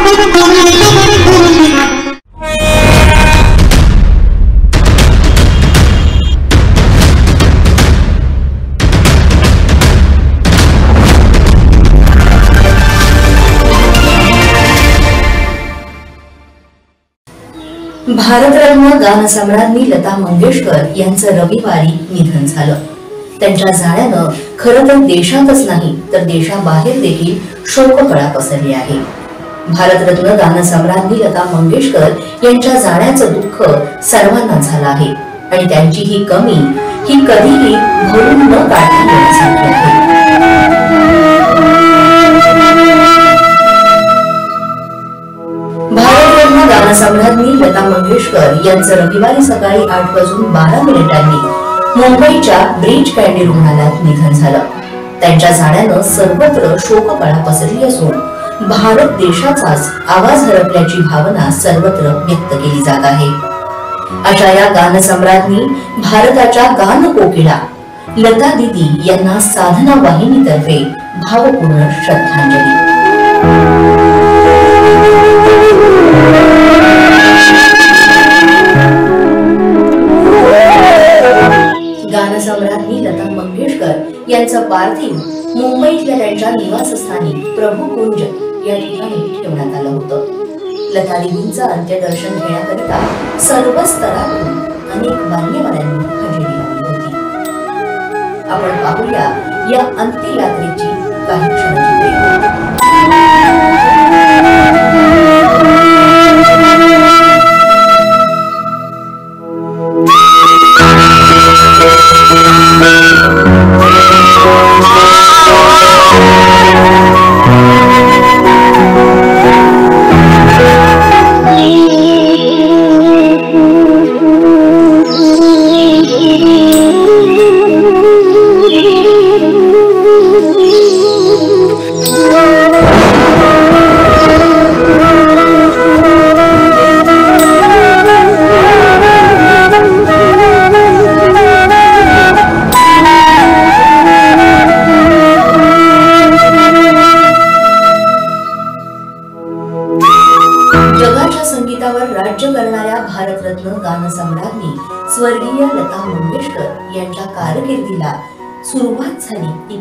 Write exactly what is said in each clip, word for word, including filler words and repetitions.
भारतरत्न गानसम्राज्ञी लता मंगेशकर यांचं रविवारी निधन झालं। त्यांच्या जाण्यानं खरं तर देशातच नाही तर देशाबाहेर देखील शोककळा पसरली आहे। भारतरत्न गानसम्राज्ञी लता मंगेशकर यांच्या जाण्याचं दुःख सर्वांना झालं आहे आणि त्यांची ही कमी ही कधीही भरून न काढता येण्यासारखी आहे। भारतरत्न गानसम्राज्ञी लता मंगेशकर यांचं रविवारी सकाळी आठ वाजून बारा मिनिटांनी मुंबईच्या ब्रीच कँडी रुग्णालयात निधन झालं। त्यांच्या जाण्यानं सर्वत्र शोककळा पसरली असून भारत देशाचाच आवाज हरपल्याची भावना सर्वत्र व्यक्त केली जात आहे। अशा या गानसम्राज्ञी भारताच्या गान कोकिळा लता दीदी यांना साधना वाहिनीतर्फे भावपूर्ण श्रद्धांजली। गानसम्राज्ञी लता मंगेशकर यांचं पार्थिव मुंबईतल्या त्यांच्या निवासस्थानी प्रभुकुंज या ठिकाणी ठेवण्यात आलं होतं। लता दीदींचं अंत्यदर्शन घेण्याकरिता सर्व स्तरातून अनेक मान्यवरांनी हजेरी लावली होती। आपण पाहूया या अंत्ययात्रेची काही क्षणचित्रे। राज्य करणाऱ्या भारतरत्न गानसम्राज्ञी स्वर्गीय लता मंगेशकर यांच्या कारकिर्दीला सुरुवात झाली ती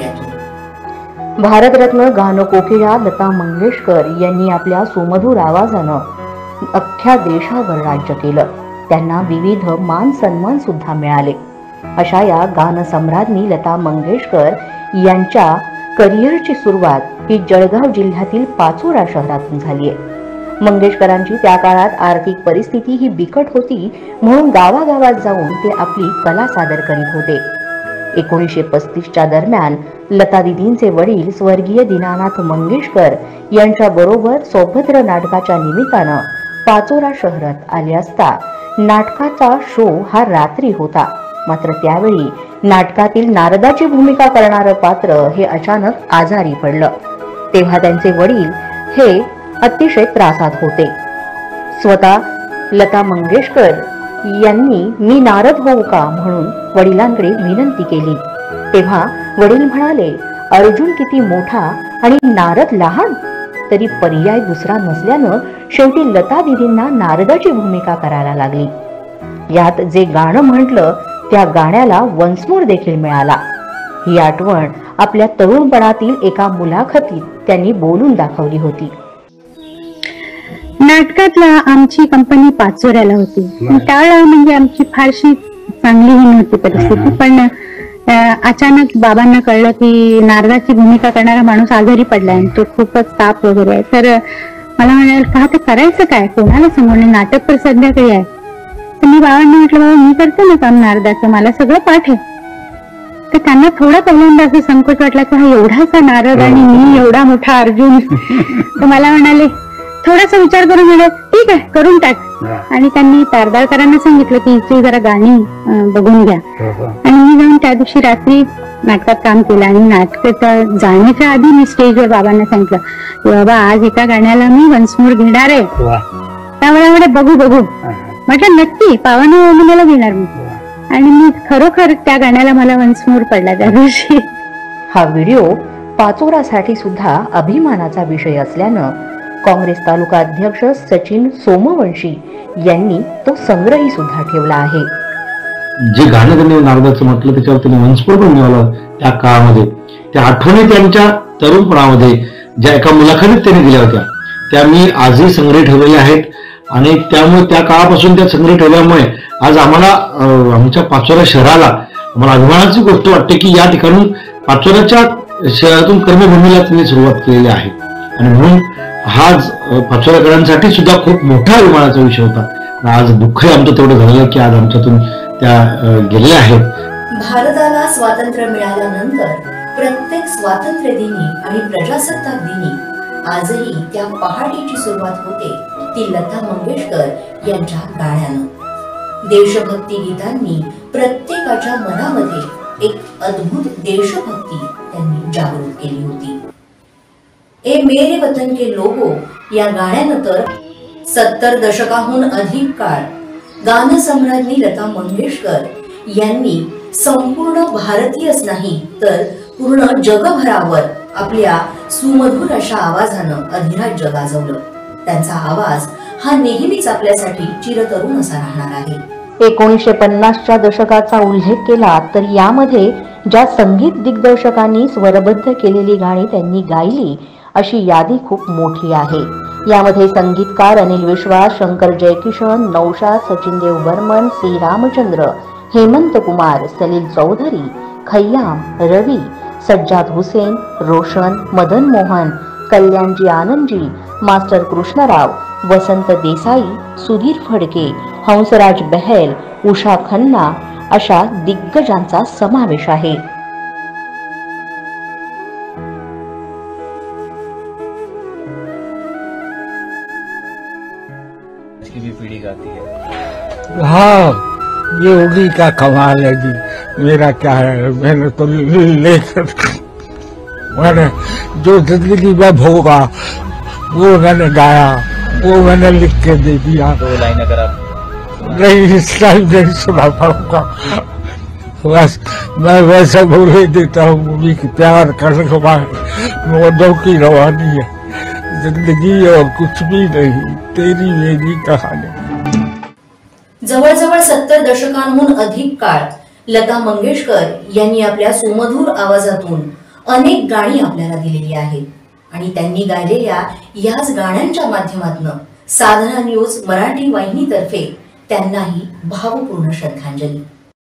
पाचोऱ्यातून। भारतरत्न गानकोकिळा लता मंगेशकर यांनी आपल्या सुमधुर आवाजानं अख्ख्या देशावर राज्य केलं। त्यांना विविध मान सन्मान सुद्धा मिळाले। अशा या गानसम्राज्ञी लता मंगेशकर यांच्या करिअरची सुरुवात ही जळगाव जिल्ह्यातील पाचोरा शहरातून झाली आहे। मंगेशकरांची त्या काळात आर्थिक परिस्थिती ही बिकट होती, म्हणून गावागावात जाऊन ते आपली कला सादर करीत होते। एकोणीसशे पस्तीसच्या दरम्यान लता दीदींचे वडील स्वर्गीय दीनानाथ मंगेशकर यांच्या बरोबर सौभद्र नाटकाच्या निमित्तानं पाचोरा शहरात आले असता नाटकाचा शो हा रात्री होता। मात्र त्यावेळी नाटकातील नारदाची भूमिका करणारं पात्र हे अचानक आजारी पडलं। तेव्हा त्यांचे वडील हे अतिशय त्रासात होते। स्वतः लता मंगेशकर यांनी मी नारद होऊ का म्हणून वडिलांकडे विनंती केली। तेव्हा वडील म्हणाले, अर्जुन किती मोठा आणि नारद लहान, तरी पर्याय दुसरा नसल्यानं शेवटी लता दीदींना नारदाची भूमिका करायला लागली। यात जे गाणं म्हटलं त्या गाण्याला वन्समोर देखील मिळाला। ही आठवण आपल्या तरुणपणातील एका मुलाखतीत त्यांनी बोलून दाखवली होती। नाटकातला आमची कंपनी पाचोऱ्याला होती। त्यावेळेला म्हणजे आमची फारशी चांगलीही नव्हती परिस्थिती, पण अचानक बाबांना कळलं की नारदाची भूमिका करणारा माणूस आजारी पडलाय, तो खूपच ताप वगैरे आहे। तर मला म्हणाल का ते करायचं काय, कोणाला सांगून, नाटक तर संध्याकाळी आहे। तर मी बाबांना म्हटलं, बाबा मी करते ना काम नारदाचं, मला सगळं पाठ आहे। तर त्यांना थोडा पहिल्यांदा असं संकोच वाटला की हा एवढासा नारद आणि मी एवढा मोठा अर्जुन। तर मला म्हणाले, थोडासा विचार करून म्हणाले ठीक आहे करून टाक। आणि त्यांनी तारदाळकरांना सांगितलं की हिची जरा गाणी बघून घ्या। आणि मी जाऊन त्या दिवशी रात्री नाटकात काम केलं आणि नाटकात जाण्याच्या आधी मी स्टेजवर बाबांना सांगितलं की बाबा आज एका गाण्याला मी वन्समोर घेणार आहे। त्यामुळे म्हणे बघू बघू, म्हटलं नक्की पावानं मला घेणार मी। आणि मी खरोखर त्या गाण्याला मला वन्समोर पडला त्या दिवशी। हा व्हिडिओ पाचोरासाठी सुद्धा अभिमानाचा विषय असल्यानं काँग्रेस तालुका अध्यक्ष सचिन सोमवंशी यांनी तो संग्रही सुद्धा ठेवला आहे. जे गाणं त्यांनी नारदाचं म्हटलं त्याच्यावर त्यांनी वंशपूर पण मिळालं त्या काळामध्ये. त्या आठवणी त्यांच्या तरुणपणामध्ये ज्या एका मुलाखतीत त्यांनी दिल्या होत्या त्या मी आजही संग्रही ठेवलेल्या आहेत. आणि त्यामुळे त्या काळापासून त्या संग्रही ठेवल्यामुळे आज आम्हाला आमच्या पाचोरा शहराला आम्हाला अभिमानाची गोष्ट वाटते की या ठिकाणून पाचोऱ्याच्या शहरातून कर्मभूमीला त्यांनी सुरुवात केलेली आहे. आणि म्हणून हा पाचोऱ्याकरांसाठी सुद्धा खूप मोठा अभिमानाचा विषय होता. आज दुःखही आमचं तेवढं झालेलं की आज आमच्यातून त्या गेलेल्या आहेत. भारताला स्वातंत्र्य मिळाल्यानंतर प्रत्येक स्वातंत्र्य दिनी आणि प्रजासत्ताक दिनी आजही त्या पहाटेची सुरुवात होते ती लता मंगेशकर यांच्या गाण्यानं. देशभक्ती गीतांनी प्रत्येकाच्या मनामध्ये एक अद्भुत देशभक्ती त्यांनी जागृत केली होती. ए मेरे वतन के लोगो या गाण्यानं तर सत्तर दशकाहून अधिक काळ गानसम्राज्ञी लता मंगेशकर यांनी संपूर्ण भारतीयच नाही तर पूर्ण जगभरावर आपल्या सुमधुर अशा आवाजानं अधिराज्य गाजवलं. त्यांचा आवाज हा नेहमीच आपल्यासाठी चिरतरुण असा राहणार आहे. एकोणीसशे पन्नासच्या दशकाचा उल्लेख केला तर यामध्ये ज्या संगीत दिग्दर्शकांनी स्वरबद्ध केलेली गाणी त्यांनी गायली अशी यादी खूप मोठी आहे. यामध्ये संगीतकार अनिल विश्वास, शंकर जयकिशन, नौशाद, सचिन देव बर्मन, सी रामचंद्र, हेमंत कुमार, सलील चौधरी, खय्याम, रवी, सज्जाद हुसेन, रोशन, मदन मोहन, कल्याणजी आनंदजी, मास्टर कृष्णराव, वसंत देसाई, सुधीर फडके, हंसराज बहल, उषा खन्ना अशा दिग्गजांचा समावेश आहे. पीढ़ी गाती है. हाँ, ये होगी क्या कमाल है जी. मेरा क्या है, मैंने तो लेकर मैंने जो जिंदगी में भोगा वो मैंने गाया, वो मैंने लिख के दे दिया. दो लाइन अगर आप नहीं इस टाइम नहीं सुना पाऊंगा. बस मैं वैसे बोल ही देता हूँ मूवी की प्यार करने के बाद मौजों की रवानी है. जिंदगी और कुछ भी नहीं, तेरी मेरी कहानी. जवळजवळ सत्तर दशकांहून अधिक काळ लता मंगेशकर यांनी आपल्या सुमधुर आवाजातून अनेक गाणी आपल्याला दिलेली आहेत. आणि त्यांनी गायलेल्या याच गाण्यांच्या माध्यमातून साधना न्यूज मराठी वाहिनीतर्फे त्यांनाही भावपूर्ण श्रद्धांजली.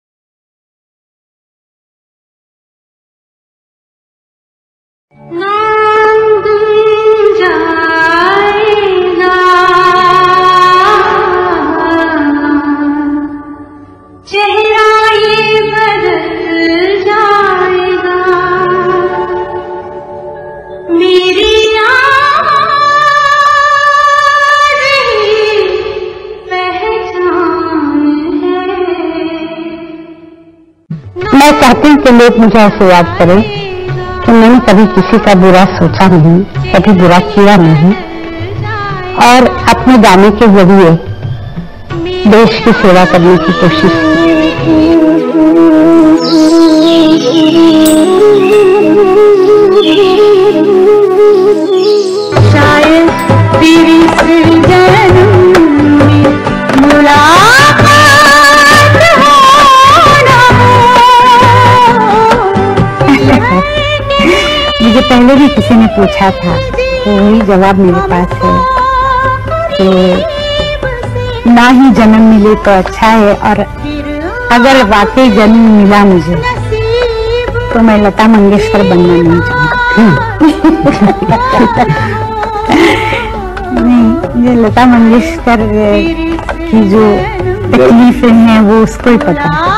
मैं चाहती हूँ कि लोग मुझे ऐसे याद करें कि मैंने कभी किसी का बुरा सोचा नहीं, कभी बुरा किया नहीं और अपने गाने के जरिए देश की सेवा करने की कोशिश की. शायद तेरी सृजन में मुलाकात मुझे पहले भी किसी ने पूछा था तो वही जवाब मेरे पास है कि ना ही जन्म मिले तो अच्छा है और अगर वाकई जन्म मिला मुझे तो मैं लता मंगेशकर बनना नहीं चाहूँगा. नहीं, ये लता मंगेशकर की जो तकलीफें हैं वो उसको ही पता है.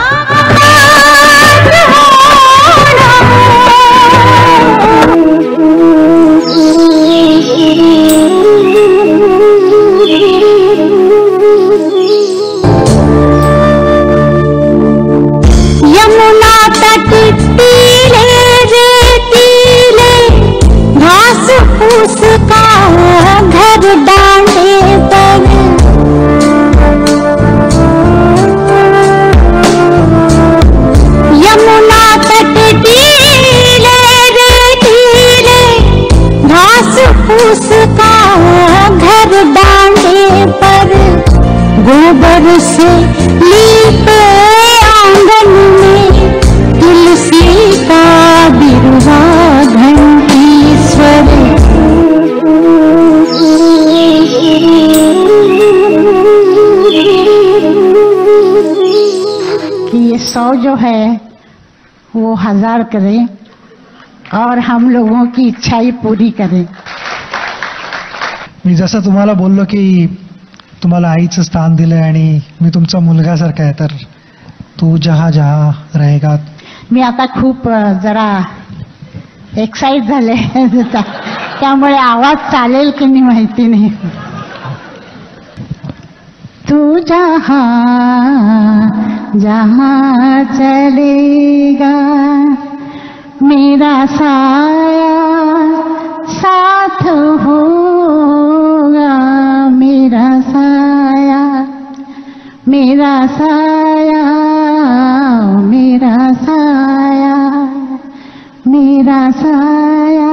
यमुना तट तीले रेतीले घास फूस का घर डांडे पर यमुना गोबर से लीपे आंगन में तुलसी का बिरुवा घंटी स्वर। कि ये सौ जो है वो हजार करे और हम लोगों की इच्छाई पूरी करे। मी जसं तुम्हाला बोललो की तुम्हाला आईचं स्थान दिलंय आणि मी तुमचा मुलगासारखा आहे, तर तू जहा जहा रहेगा. मी आता खूप जरा एक्साइट झाले त्यामुळे आवाज चालेल की नाही माहिती नाही. तू जहा जहा चलेगा मेरा साया साथ होगा, मेरा साया मेरा साया मेरा साया मेरा साया.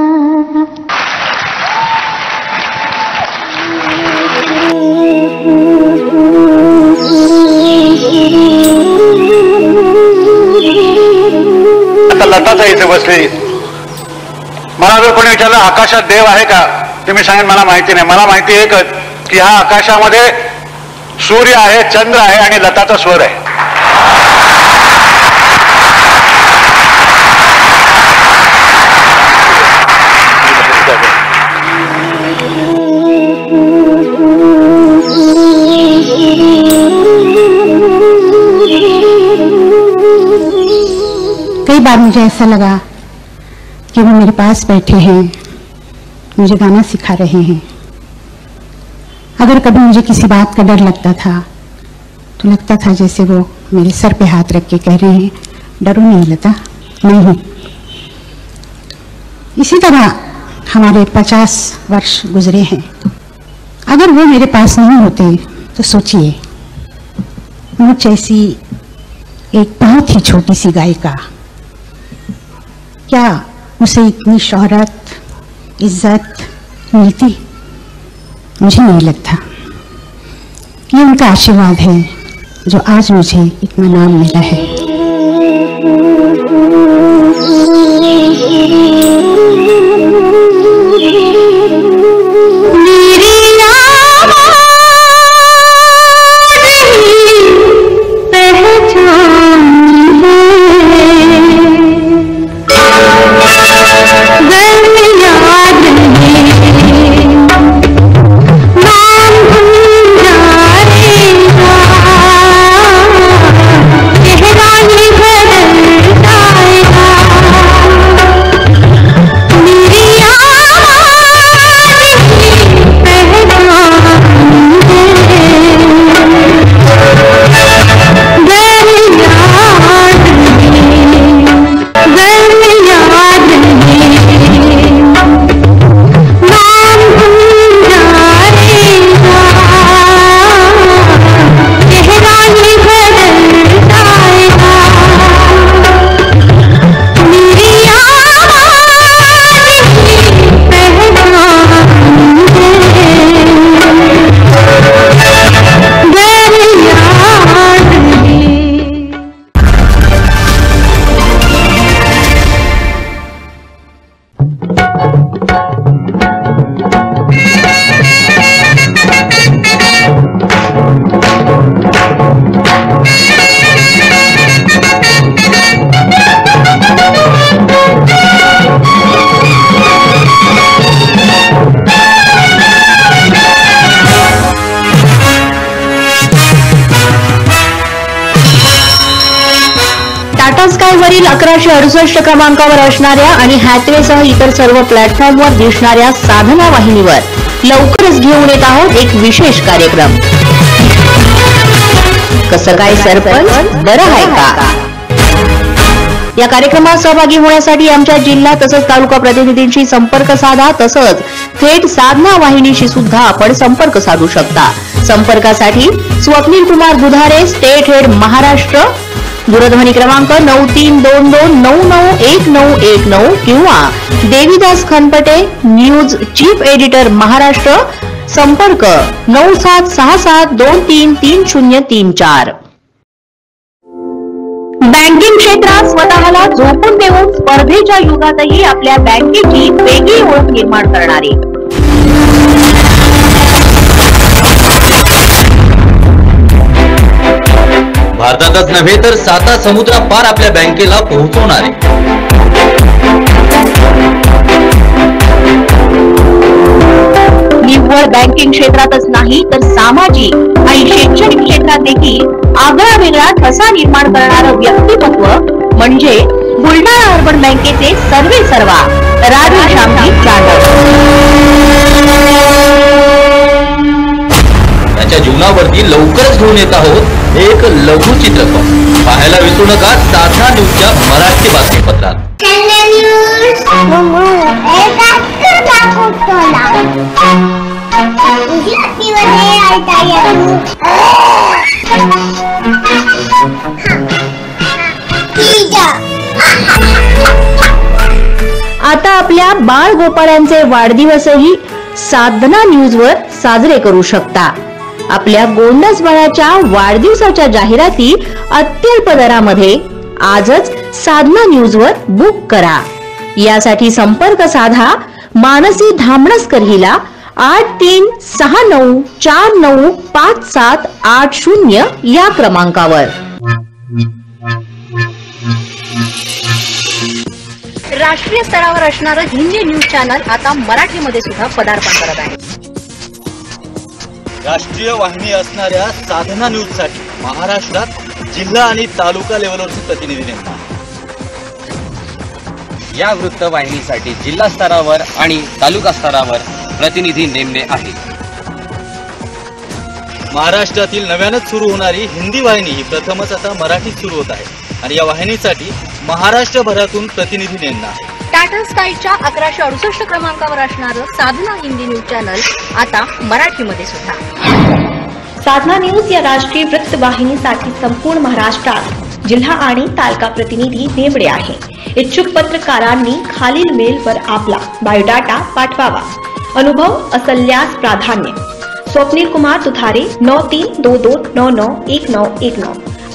आता लताचा इथे बसली. मला जर कोणी विचारलं आकाशात देव आहे का, ते मी सांगेन मला माहिती नाही. मला माहिती एकच की ह्या आकाशामध्ये सूर्य आहे, चंद्र आहे आणि लताचा स्वर आहे. कई बार मुझे ऐसा लगा कि वो मेरे पास बैठे हैं, मुझे गाना सिखा रहे हैं. अगर कभी मुझे किसी बात का डर लगता था तो लगता था जैसे वो मेरे सर पे हाथ रख के कह रहे हैं डरो नहीं लता, मैं हूं. इसी तरह हमारे पचास वर्ष गुजरे हैं. अगर वो मेरे पास नहीं होते तो सोचिए मुझ जैसी एक बहुत ही छोटी सी गायिका क्या उसे इतनी शोहरत इज्जत मिलती. मुझे नहीं लगता. ये उनका आशीर्वाद है जो आज मुझे इतना नाम मिला है. वरील अकराशे अडुसष्ट क्रमांकावर असणाऱ्या आणि हॅथवेसह इतर सर्व प्लॅटफॉर्मवर दिसणाऱ्या साधना वाहिनीवर लवकरच घेऊन येत आहोत एक विशेष कार्यक्रम. कसं काय सरपंच बरं आहे का. या कार्यक्रमात सहभागी होण्यासाठी आमच्या जिल्हा तसंच तालुका प्रतिनिधींशी संपर्क साधा. तसंच थेट साधना वाहिनीशी सुद्धा आपण संपर्क साधू शकता. संपर्कासाठी स्वप्नील कुमार बुधारे, स्टेट हेड महाराष्ट्र, दूरध्वनी क्रमांक नऊ तीन दोन दोन नऊ नऊ एक नऊ एक नऊ किंवा Devidas Khanpate, news chief editor Maharashtra, संपर्क नऊ सात सहा सात दोन तीन तीन शून्य तीन चार. बँकिंग क्षेत्रात स्वतःला झोकून देऊन स्पर्धेच्या युगातही आपल्या बँकेची वेगळी ओळख निर्माण करणारे भारतातच नव्हे तर साता समुद्रापार आपल्या बँकेला पोहोचवणारे निव्वळ बँकिंग क्षेत्रातच नाही तर सामाजिक आणि शैक्षणिक क्षेत्रात देखील आगळा वेगळा ठसा निर्माण करणारं व्यक्तिमत्व म्हणजे बुलढाणा अर्बन बँकेचे सर्वे सर्वा राजू श्यामजी जाधव. त्याच्या जीवनावरती लवकरच घेऊन येत आहोत एक लघु चित्रपट. पाहायला विसरू नका साधना न्यूजच्या मराठी बातमीपत्रात. आता आपल्या बाळ गोपाळांचे वाढदिवसही साधना न्यूज वर साजरे करू शकता. आपल्या गोंडस बाळाच्या वाढदिवसाच्या जाहिराती अत्यल्प दरामध्ये आजच साधना न्यूज वर बुक करा. यासाठी संपर्क साधा मानसी धामणसकर हिला आठ तीन सहा नऊ चार नऊ पाच सात आठ शून्य या क्रमांकावर. राष्ट्रीय स्तरावर असणारं हिंदी न्यूज चॅनल आता मराठीमध्ये सुद्धा पदार्पण करत आहे. राष्ट्रीय वाहिनी असणाऱ्या साधना न्यूज साठी महाराष्ट्रात जिल्हा आणि तालुका लेवलवरचे प्रतिनिधी नेमतात. या वृत्तवाहिनीसाठी जिल्हा स्तरावर आणि तालुका स्तरावर प्रतिनिधी नेमणे आहे. महाराष्ट्रातील नव्यानच सुरू होणारी हिंदी वाहिनी ही प्रथमच आता मराठीत सुरू होत आहे आणि या वाहिनीसाठी महाराष्ट्रभरातून प्रतिनिधी नेमणं आहे. टाटा स्कायच्या अकराशे अडुसष्ट क्रमांकावर असणारं साधना हिंदी न्यूज चॅनल आता मराठीमध्ये सुद्धा. साधना न्यूज या राष्ट्रीय वृत्त वाहिनीसाठी संपूर्ण महाराष्ट्रात जिल्हा आणि तालुका प्रतिनिधी नेमणे आहे. इच्छुक पत्रकारांनी खालील मेलवर आपला बायोडाटा पाठवावा. अनुभव असल्यास प्राधान्य. स्वप्नील कुमार दुधारे नौ तीन दो दो नौ नौ एक नौ एक नौ.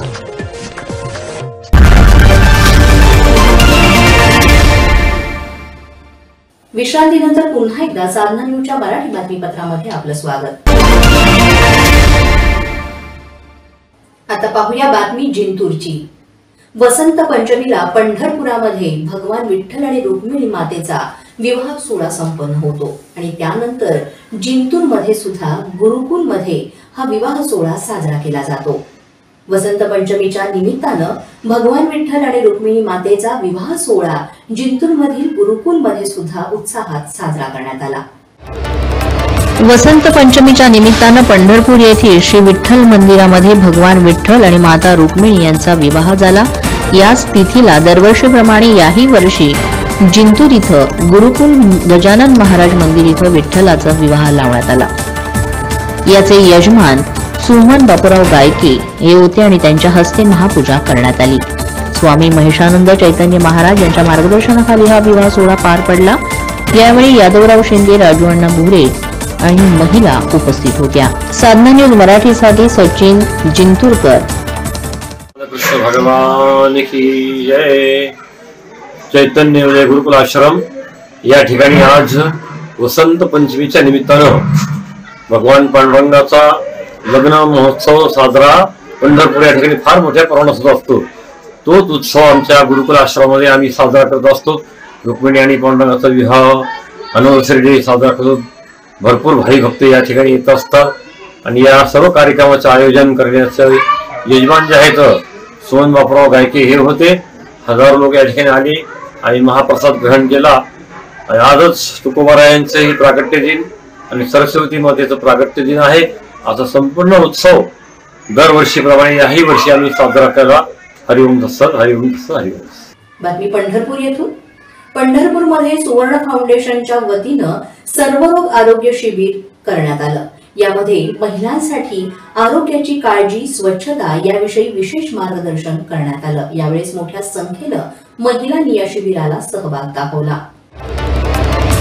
विश्रांतीनंतर पुन्हा एकदा साधना न्यूजच्या मराठी बातमीपत्रामध्ये आपलं स्वागत. आता पाहूया बातमी जिंतूरची. वसंत पंचमीला पंढरपुरामध्ये भगवान विठ्ठल आणि रुक्मिणी मातेचा विवाह सोहळा संपन्न होतो आणि त्यानंतर जिंतूर मध्ये सुद्धा गुरुकुल मध्ये हा विवाह सोहळा साजरा केला जातो. वसंत पंचमीच्या निमित्तानं भगवान विठ्ठल आणि रुक्मिणी मातेचा विवाह सोहळा जिंतूर मधील गुरुकुल मध्ये सुद्धा उत्साहात साजरा करण्यात आला. वसंत पंचमीच्या निमित्तानं पंढरपूर येथील श्री विठ्ठल मंदिरामध्ये भगवान विठ्ठल आणि माता रुक्मिणी यांचा विवाह झाला. याच तिथीला दरवर्षीप्रमाणे याही वर्षी जिंतूर इथं गुरुकुल गजानन महाराज मंदिर इथं विठ्ठलाचा विवाह लावण्यात आला. याचे यजमान सुमन बापूराव गायके हे होते आणि त्यांच्या हस्ते महापूजा करण्यात आली. स्वामी महेशानंद चैतन्य महाराज यांच्या मार्गदर्शनाखाली हा विवाह सोहळा पार पडला. यावेळी यादवराव शिंदे, राजू अण्णा बुरे आणि महिला उपस्थित होत्या. साधना न्यूज मराठीसाठी सचिन जिंतूरकर. कृष्ण भगवान की जय. चैतन्य उदय गुरुकुल आश्रम या ठिकाणी आज वसंत पंचमीच्या निमित्तानं भगवान पांडुरंगाचा लग्न महोत्सव साजरा पंढरपूर या ठिकाणी फार मोठ्या प्रमाणात होत असतो. तोच उत्सव आमच्या गुरुकुल आश्रमामध्ये आम्ही साजरा करत असतो. रुक्मिणी आणि पांडुरंगाचा विवाह अनिव्हर्सरी डे साजरा करतो. भरपूर भाई भक्त या ठिकाणी येत असतात आणि या सर्व कार्यक्रमाचं आयोजन करण्याचं यजमान जे आहेत सुमन बापूराव गायके हे होते. हजारो लोक या ठिकाणी आले आणि महाप्रसाद ग्रहण केला. आणि आजच तुकोबारायांचे हे प्रागट्य दिन आणि सरस्वती मातेचं प्रागट्य दिन आहे. असा संपूर्ण उत्सव दरवर्षीप्रमाणे याही वर्षी आम्ही साजरा केला. हरिओम दत्त हरिओम दत्त हरिओम. बातमी पंढरपूर येथून. पंढरपूरमध्ये सुवर्ण फाउंडेशनच्या वतीनं सर्वरोग आरोग्य शिबिर करण्यात आलं. यामध्ये महिलांसाठी आरोग्याची काळजी, स्वच्छता याविषयी विशेष मार्गदर्शन करण्यात आलं. यावेळेस मोठ्या संख्येनं महिलांनी या शिबिराला सहभाग दाखवला.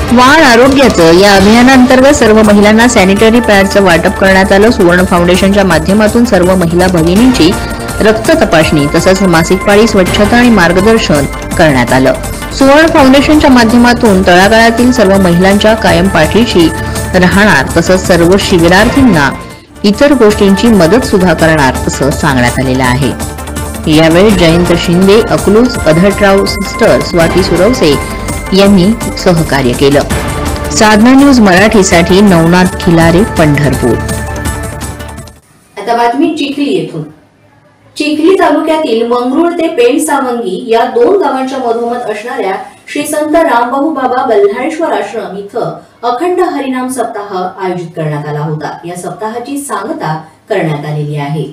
वाण आरोग्याचं या अभियानांतर्गत सर्व महिलांना सॅनिटरी पॅडचं वाटप करण्यात आलं. सुवर्ण फाउंडेशनच्या माध्यमातून सर्व महिला भगिनींची रक्त तपासणी तसंच मासिक पाळी स्वच्छता आणि मार्गदर्शन करण्यात आलं. सुवर्ण फाउंडेशनच्या माध्यमातून तळागाळातील सर्व महिलांच्या कायम पाठीशी राहणार तसंच सर्व शिबिरार्थींना इतर गोष्टींची मदत सुद्धा करणार असं सांगण्यात आलेलं आहे. यावेळी जयंत शिंदे, अकलूज, अधटराव सिस्टर, स्वाती सुरवसे यांनी सहकार्य केलं. साधना न्यूज मराठीसाठी नवनाथ खिलारे, पंढरपूर. आता बातमी चिखली येथून. चिखली तालुक्यातील मंगरुळ ते पेण सावंगी या दोन गावांच्या मधोमध असणाऱ्या श्री संत रामभाऊ बाबा बल्हाळेश्वर आश्रम इथं अखंड हरिनाम सप्ताह आयोजित करण्यात आला होता. या सप्ताहाची सांगता करण्यात आलेली आहे.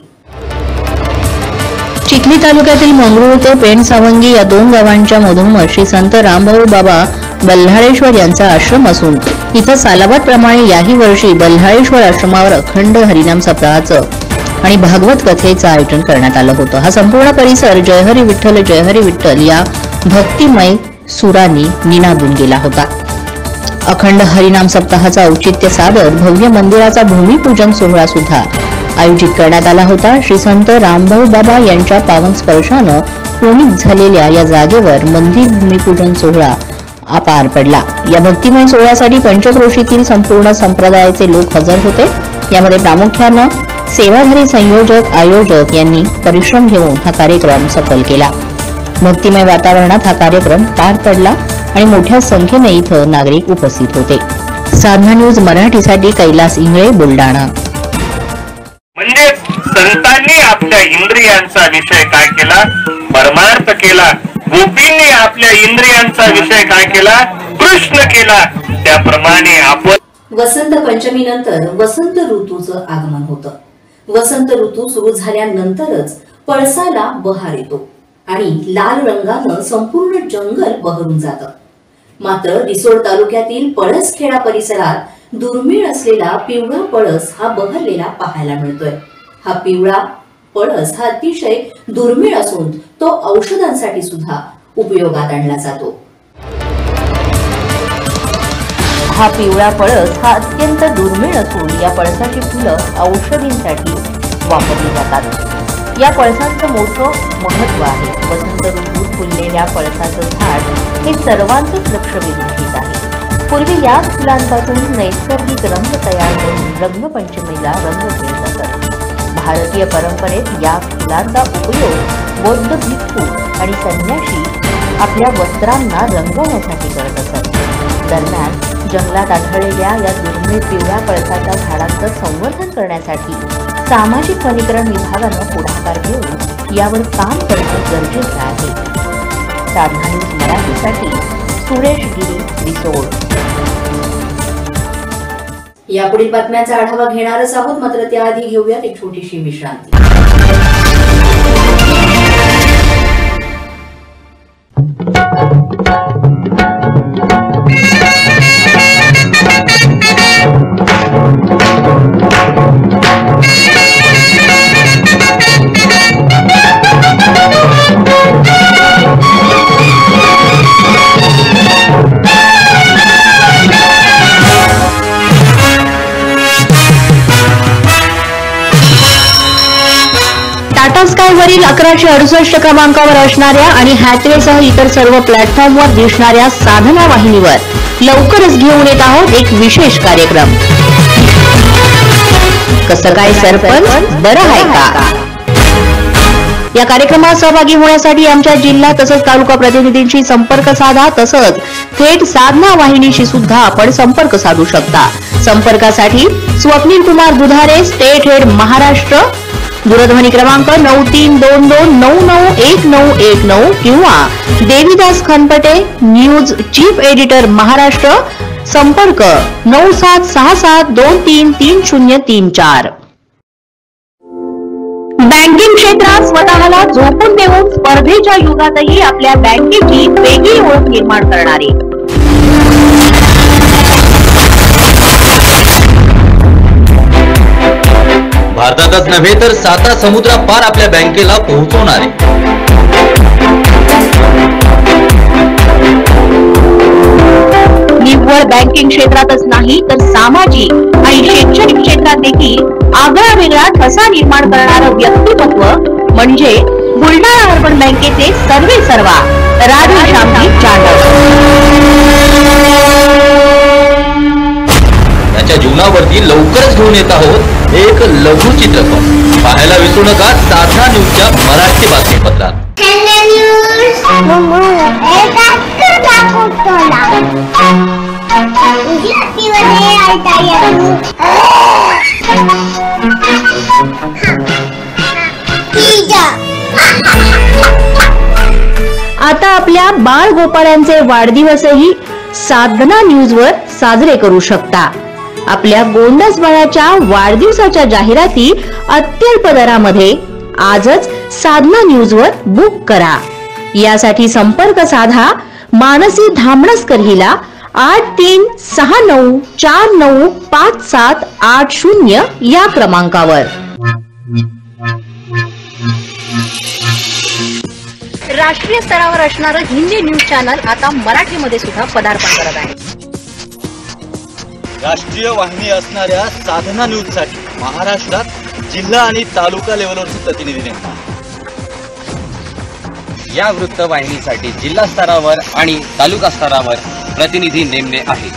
चिखली तालुक्यातील मंगरुळ ते पेण सावंगी या दोन गावांच्या मधोमध श्री संत रामभाऊ बाबा बल्हाळेश्वर यांचा आश्रम असून इथं सालाबाद प्रमाणे याही वर्षी बल्हाळेश्वर आश्रमावर अखंड हरिनाम सप्ताहाचं आणि भागवत कथेचं आयोजन करण्यात आलं होतं. हा संपूर्ण परिसर जयहरी विठ्ठल जयहरी विठ्ठल या भक्तिमय सुरांनी निनादून गेला होता. अखंड हरिनाम सप्ताहाचा औचित्य साधत भव्य मंदिराचा भूमिपूजन सोहळा सुद्धा आयोजित करण्यात आला होता. श्री संत रामभाऊ बाबा यांच्या पावन स्पर्शानं पुनित झालेल्या या जागेवर मंदिर भूमिपूजन सोहळा पार पडला. या भक्तिमय सोहळ्यासाठी पंचक्रोशीतील संपूर्ण संप्रदायाचे लोक हजर होते. यामध्ये प्रामुख्यानं सेवाधारी संयोजक आयोजक यांनी परिश्रम घेऊन हा कार्यक्रम सफल केला. भक्तिमय वातावरणात हा कार्यक्रम पार पडला आणि मोठ्या संख्येने इथं नागरिक उपस्थित होते. साधना न्यूज मराठीसाठी कैलास इंगळे, बुलढाणा. म्हणजे संतांनी आपल्या इंद्रियांचा विषय काय केला? परमार्थ केला. गोपींनी आपल्या इंद्रियांचा विषय काय केला? कृष्ण केला. त्याप्रमाणे आपण वसंत पंचमी नंतर वसंत ऋतूचं आगमन होतं. वसंत ऋतू सुरू झाल्यानंतरच पळसाला बहार येतो आणि लाल रंगानं संपूर्ण जंगल बहरून जातं. मात्र रिसोड तालुक्यातील पळसखेडा परिसरात दुर्मिळ असलेला पिवळा पळस हा बहरलेला पाहायला मिळतोय. हा पिवळा पळस हा अतिशय दुर्मिळ असून तो औषधांसाठी सुद्धा उपयोगात आणला जातो. हा पिवळा पळस हा अत्यंत दुर्मिळ असून या पळसाची फुलं औषधींसाठी वापरली जातात. या पळसाचं मोठं महत्व आहे. वसंत ऋतूत फुललेल्या पळसाचं झाड हे सर्वांचंच लक्ष वेधून घेत आहे. पूर्वी या फुलांपासून नैसर्गिक रंग तयार करून रंगपंचमीला रंग केले जातात. भारतीय परंपरेत या फुलांचा उपयोग बौद्ध भिक्खू आणि संन्यासी आपल्या वस्त्रांना रंगवण्यासाठी करत असत. दरम्यान जंगलात आढळलेल्या या दुर्मिळ पिवळ्या पळसाच्या झाडांचं संवर्धन करण्यासाठी सामाजिक वनीकरण विभागानं पुढाकार घेऊन यावर काम करणं गरजेचं आहे. साधना न्यूज मराठीसाठी सुरेश गिरी, रिसोड. यापुढील बातम्यांचा आढावा घेणारच आहोत, मात्र त्याआधी घेऊयात एक छोटीशी विश्रांती. टाटा स्काय वरील अकराशे अडुसष्ट क्रमांकावर असणाऱ्या आणि हॅथवेसह इतर सर्व प्लॅटफॉर्मवर दिसणाऱ्या साधना वाहिनीवर लवकरच घेऊन येत आहोत एक विशेष कार्यक्रम. कसं काय सरपंच, बरं आहे का? या कार्यक्रमात सहभागी होण्यासाठी आमच्या जिल्हा तसंच तालुका प्रतिनिधींशी संपर्क साधा. तसंच थेट साधना वाहिनीशी सुद्धा आपण संपर्क साधू शकता. संपर्कासाठी स्वप्नील कुमार दुधारे, स्टेट हेड महाराष्ट्र, दूरध्वनी क्रमांक नऊ तीन दोन दोन नऊ नऊ एक नऊ एक नऊ किंवा Devidas Khanpate, news chief editor Maharashtra, संपर्क नऊ सात सहा सात दोन तीन तीन शून्य तीन चार. बँकिंग क्षेत्रात स्वतःला झोकून देऊन स्पर्धेच्या युगातही आपल्या बँकेची वेगळी ओळख निर्माण करणारे भारतातच नव्हे तर साता समुद्रापार आपल्या बँकेला पोहोचवणारे निव्वळ केवळ बँकिंग क्षेत्रातच नाही तर सामाजिक आणि शैक्षणिक क्षेत्रात देखील आगळा वेगळा ठसा निर्माण करणारं व्यक्तिमत्व म्हणजे बुलढाणा अर्बन बँकेचे सर्वे सर्वा राधेश्यामजी चांडक. त्याच्या जीवनावरती लवकरच घेऊन येत आहोत एक लघु चित्रपट. पाहायला विसरू नका साधना न्यूजच्या मराठी बातमीपत्रात. आता आपल्या बाळ गोपाळांचे वाढदिवसही साधना न्यूज वर साजरे करू शकता. आपल्या गोंडस बाळाच्या वाढदिवसाच्या जाहिराती अत्यल्प दरामध्ये आजच साधना न्यूज वर बुक करा. यासाठी संपर्क साधा मानसी धामणसकर हिला आठ तीन सहा नऊ चार नऊ पाच सात आठ शून्य या क्रमांकावर. राष्ट्रीय स्तरावर असणारं हिंदी न्यूज चॅनल आता मराठीमध्ये सुद्धा पदार्पण करत आहे. राष्ट्रीय वाहिनी असणाऱ्या साधना न्यूज साठी महाराष्ट्रात जिल्हा आणि तालुका लेवलवरचे प्रतिनिधी नेमतात. या वृत्तवाहिनीसाठी जिल्हा स्तरावर आणि तालुका स्तरावर प्रतिनिधी नेमणे आहेत.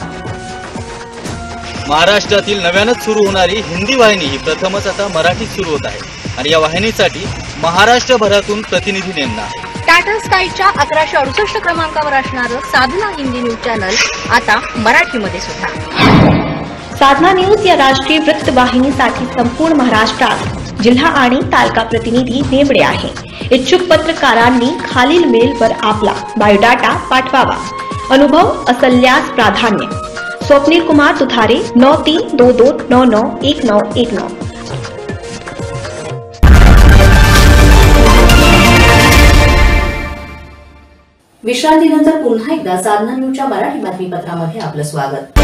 महाराष्ट्रातील नव्यानच सुरू होणारी हिंदी वाहिनी ही प्रथमच आता मराठीत सुरू होत आहे आणि या वाहिनीसाठी महाराष्ट्रभरातून प्रतिनिधी नेमणार आहे. टाटा स्कायच्या अकराशे अडुसष्ट क्रमांकावर असणारं साधना हिंदी न्यूज चॅनल आता मराठीमध्ये सुद्धा. साधना न्यूज या राष्ट्रीय वृत्त वाहिनीसाठी संपूर्ण महाराष्ट्रात जिल्हा आणि तालुका प्रतिनिधी नेमणे आहे. इच्छुक पत्रकारांनी खालील मेलवर आपला बायोडाटा पाठवावा. अनुभव असल्यास प्राधान्य. स्वप्नील कुमार तुथारे नौ तीन दो दो नौ नौ एक नौ एक नौ. विश्रांतीनंतर पुन्हा एकदा साधना न्यूजच्या मराठी बातमीपत्रामध्ये आपलं स्वागत.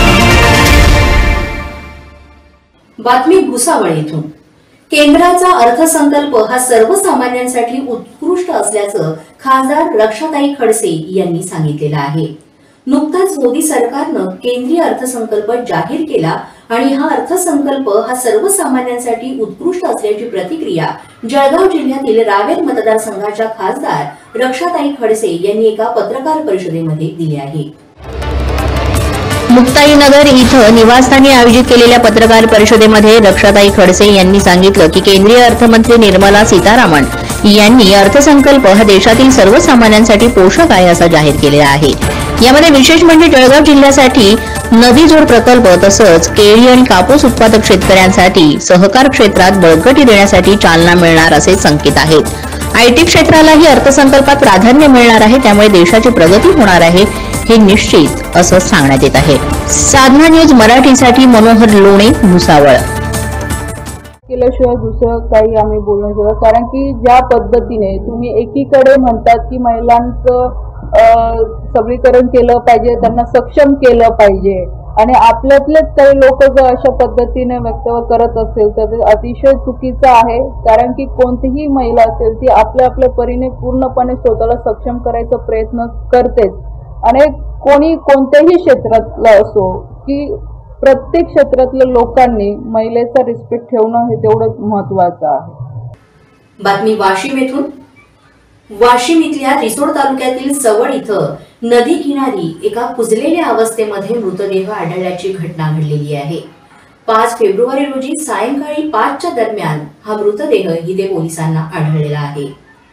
बातमी भुसावळ येथून. केंद्राचा अर्थसंकल्प हा सर्वसामान्यांसाठी उत्कृष्ट असल्याचं खासदार रक्षाताई खडसे यांनी सांगितलेलं आहे. नुकताच मोदी सरकारनं केंद्रीय अर्थसंकल्प जाहीर केला आणि हा अर्थसंकल्प हा सर्वसामान्यांसाठी उत्कृष्ट असल्याची प्रतिक्रिया जळगाव जिल्ह्यातील रावेर मतदारसंघाच्या खासदार रक्षाताई खडसे यांनी एका पत्रकार परिषदेमध्ये दिली आहे. मुक्ताईनगर इथं निवासस्थानी आयोजित केलेल्या पत्रकार परिषदेमध्ये रक्षाताई खडसे यांनी सांगितलं की केंद्रीय अर्थमंत्री निर्मला सीतारामन यांनी अर्थसंकल्प हा देशातील सर्वसामान्यांसाठी पोषक आहे असं जाहीर केलेला आहे. यामध्ये विशेष म्हणजे जळगाव जिल्ह्यासाठी नदी जोड प्रकल्प तसंच केळी आणि कापूस उत्पादक शेतकऱ्यांसाठी सहकार क्षेत्रात बळकटी देण्यासाठी चालना मिळणार असे संकेत आहेत. आयटी क्षेत्रालाही अर्थसंकल्पात प्राधान्य मिळणार आहे, त्यामुळे देशाची प्रगती होणार आहे हे निश्चित असं सांगण्यात येत आहे. साधना न्यूज मराठीसाठी मनोहर लोणे, भुसावळ. केल्याशिवाय दुसरं काही आम्ही बोलू नाही शकत, कारण की ज्या पद्धतीने तुम्ही एकीकडे म्हणतात की महिलांचं सबलीकरण केलं पाहिजे, त्यांना सक्षम केलं पाहिजे, आणि आपल्यातलेच काही लोक जर अशा पद्धतीने वक्तव्य करत असेल तर ते अतिशय चुकीचं आहे. कारण की कोणतीही महिला असेल ती आपल्या आपल्या परीने पूर्णपणे स्वतःला सक्षम करायचा प्रयत्न करतेच. आणि कोणी कोणत्याही क्षेत्रातलं असो की प्रत्येक क्षेत्रातल्या लोकांनी महिलेचा रिस्पेक्ट ठेवणं हे तेवढंच महत्वाचं आहे. बातमी वाशिम येथून. वाशिम इथल्या रिसोड तालुक्यातील सवड इथं नदी किनारी एका कुजलेल्या अवस्थेमध्ये मृतदेह आढळल्याची घटना घडलेली आहे. पाच फेब्रुवारी रोजी सायंकाळी पाचच्या दरम्यान हा मृतदेह इथे पोलिसांना आढळलेला आहे.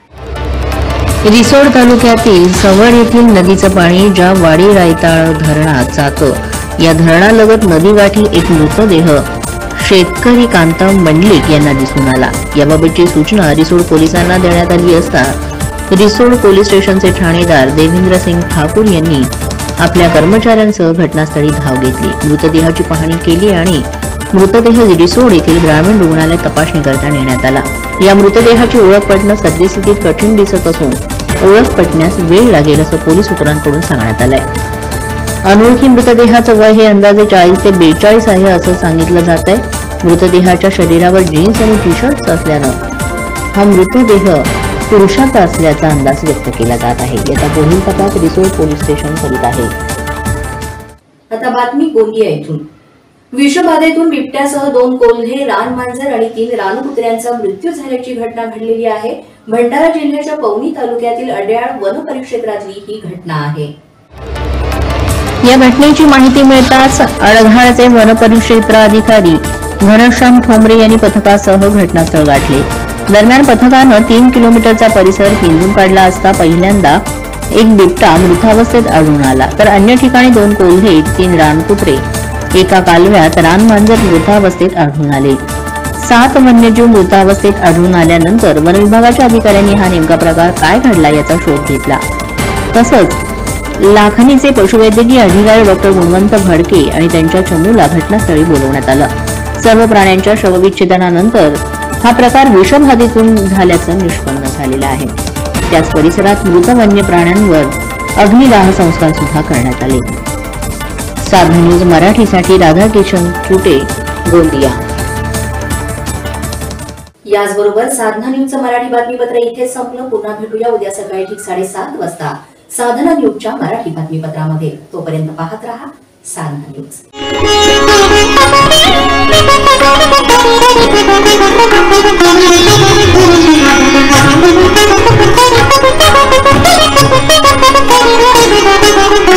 रिसोड तालुक्यातील सवड येथील नदीचं पाणी ज्या वाडी रायताळ धरणात जातं, या धरणालगत नदीकाठी एक मृतदेह शेतकरी कांता मंडलिक यांना दिसून आला. याबाबतची सूचना रिसोड पोलिसांना देण्यात आली असता रिसोड पोलीस स्टेशनचे ठाणेदार देवेंद्र सिंग ठाकूर यांनी आपल्या कर्मचाऱ्यांसह घटनास्थळी धाव घेतली. मृतदेहाची पाहणी केली आणि मृतदेह रिसोड येथील ग्रामीण रुग्णालयात तपासणी करता नेण्यात आला. या मृतदेहाची ओळख पटणं सद्यस्थितीत कठीण दिसत असून ओळख पटण्यास वेळ लागेल असं पोलीस सूत्रांकडून सांगण्यात आलंय. अनोळखी मृतदेहाचं वय हे अंदाजे चाळीस ते बेचाळीस आहे असं सांगितलं जात आहे. मृतदेहाच्या शरीरावर जीन्स आणि टी शर्ट असल्यानं हा मृतदेह पुरुषाचा असल्याचा अंदाज व्यक्त केला जात आहे. याचा पुढील तपास रिसोड पोलीस स्टेशन करीत आहे. आता बातमी गोंदिया येथून. विषबाधेतून बिबट्यासह दोन कोल्हे, रान मांजर आणि तीन रानकुत्र्यांचा मृत्यू झाल्याची घटना घडलेली आहे. भंडारा जिल्ह्याच्या पवनी तालुक्यातील अड्याळ वन परिक्षेत्रातली ही घटना आहे. या घटनेची माहिती मिळताच अडघाळचे वन परिक्षेत्र अधिकारी घनश्याम ठोंबरे यांनी पथकासह घटनास्थळ गाठले. दरम्यान पथकानं तीन किलोमीटरचा परिसर हिंदून काढला असता पहिल्यांदा एक बिबटा मृतावस्थेत आढळून आला, तर अन्य ठिकाणी दोन कोल्हे, तीन रानकुत्रे, एका कालव्यात रानमांजर मृतावस्थेत आढळून आले. सात वन्यजीव मृतावस्थेत आढळून आल्यानंतर वन विभागाच्या अधिकाऱ्यांनी हा नेमका प्रकार काय घडला याचा शोध घेतला. तसंच लाखनीचे पशुवैद्यकीय अधिकारी डॉक्टर गुणवंत भडके आणि त्यांच्या चमूला घटनास्थळी बोलवण्यात आलं. सर्व प्राण्यांच्या शवविच्छेदनानंतर हा प्रकार विषबाधेतून झाल्याचं निष्पन्न झालेलं आहे. त्याच परिसरात मृत वन्य प्राण्यांवर अग्निदाह संस्कार सुद्धा करण्यात आले. साधना न्यूज मराठीसाठी राधाकिशन चुटे, गोंदिया. याचबरोबर साधना न्यूजचं मराठी बातमीपत्र इथे संपलं. पुन्हा भेटूया उद्या सकाळी ठीक साडेसात वाजता साधना न्यूजच्या मराठी बातमीपत्रामध्ये. तोपर्यंत पाहत रहा साधना न्यूज. Thank you.